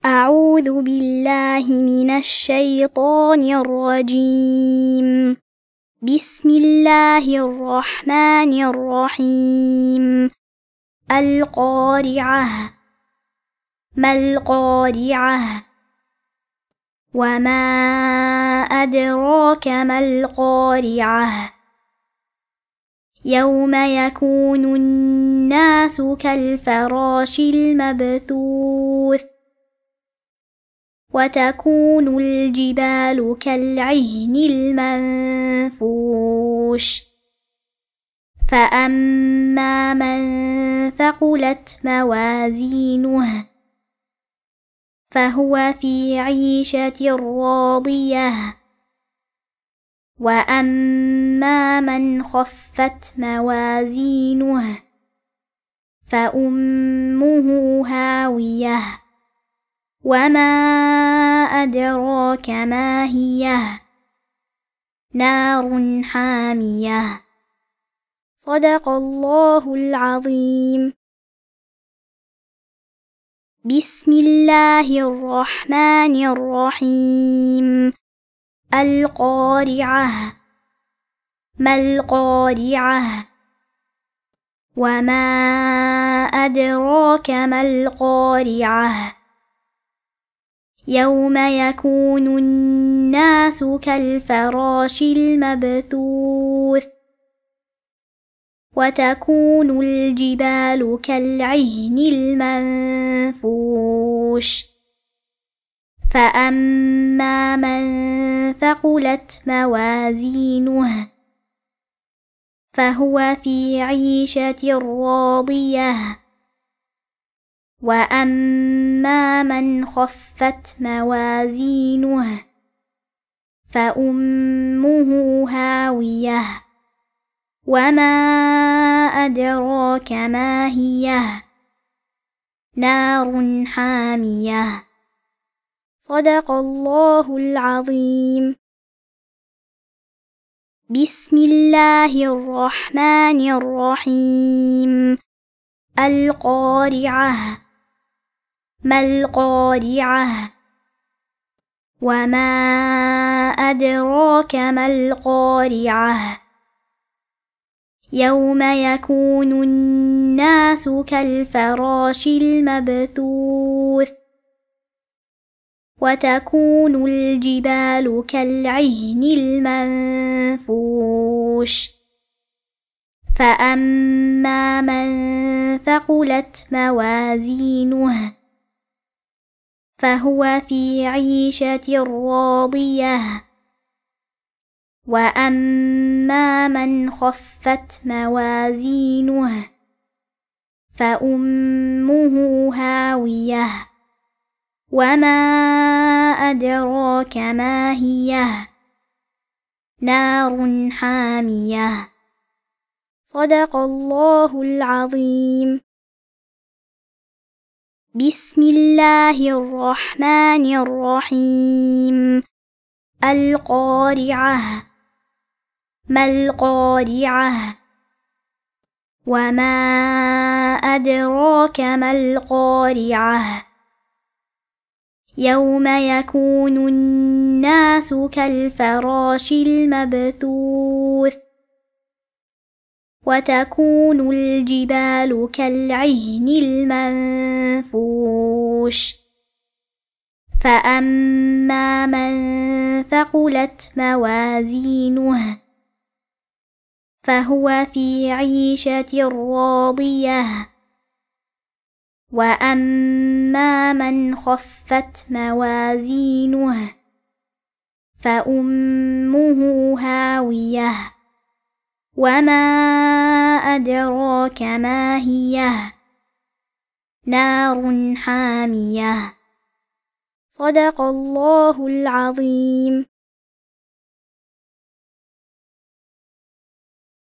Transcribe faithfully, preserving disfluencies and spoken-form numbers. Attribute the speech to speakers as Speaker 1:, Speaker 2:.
Speaker 1: أعوذ بالله من الشيطان الرجيم. بسم الله الرحمن الرحيم. القارعة. ما القارعة؟ وما أدراك ما القارعة؟ يوم يكون الناس كالفراش المبثوث وتكون الجبال كالعهن المنفوش فأما من ثقلت موازينه فهو في عيشة راضية وأما من خفت موازينه فأمه هاوية وما أدراك ما هي نار حامية. صدق الله العظيم. بسم الله الرحمن الرحيم. القارعة. ما القارعة؟ وما أدراك ما القارعة؟ يوم يكون الناس كالفراش المبثوث وتكون الجبال كالعهن المنفوش فأما من ثقلت موازينه فهو في عيشة راضية وأما من خفت موازينه فأمه هاوية وما أدراك ما هي نار حامية. صدق الله العظيم. بسم الله الرحمن الرحيم. القارعة. ما القارعة؟ وما أدراك ما القارعة؟ يوم يكون الناس كالفراش المبثوث وتكون الجبال كالعهن المنفوش فأما من ثقلت موازينه فهو في عيشة راضية وأما من خفت موازينه فأمه هاوية وما أدراك ما هي نار حامية. صدق الله العظيم. بسم الله الرحمن الرحيم. القارعة. ما القارعة؟ وما أدراك ما القارعة؟ يوم يكون الناس كالفراش المبثوث وتكون الجبال كالعهن المنفوش فأما من ثقلت موازينه فهو في عيشة راضية وأما من خفت موازينه فأمه هاوية وما أدراك ما هي نار حامية. صدق الله العظيم.